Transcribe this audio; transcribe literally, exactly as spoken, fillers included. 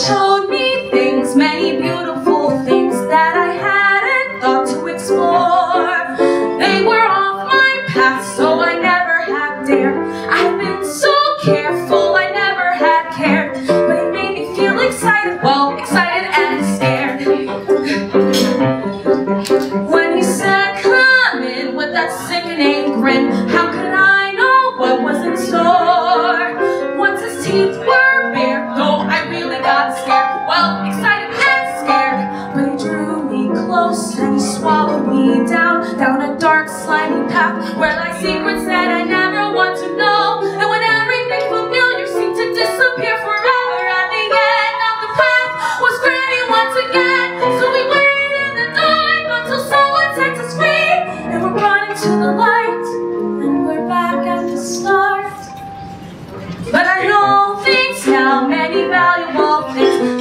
showed me things, many beautiful things that I hadn't thought to explore. They were off my path, so I never had dared. I've been so careful, I never had cared. But it made me feel excited, well, excited and scared. When he said, come in, with that sickening grin, how could I know what was in store? Once his teeth were bare, though I really got scared, well, excited and scared. But he drew me close and he swallowed me down, down a dark, slimy path where lies secrets that I never want to know. And when everything familiar seemed to disappear forever, at the end of the path was gray once again. So we waited in the dark until someone sets us free, and we're brought into the light, and we're back at the start. But I know things now, many valuable things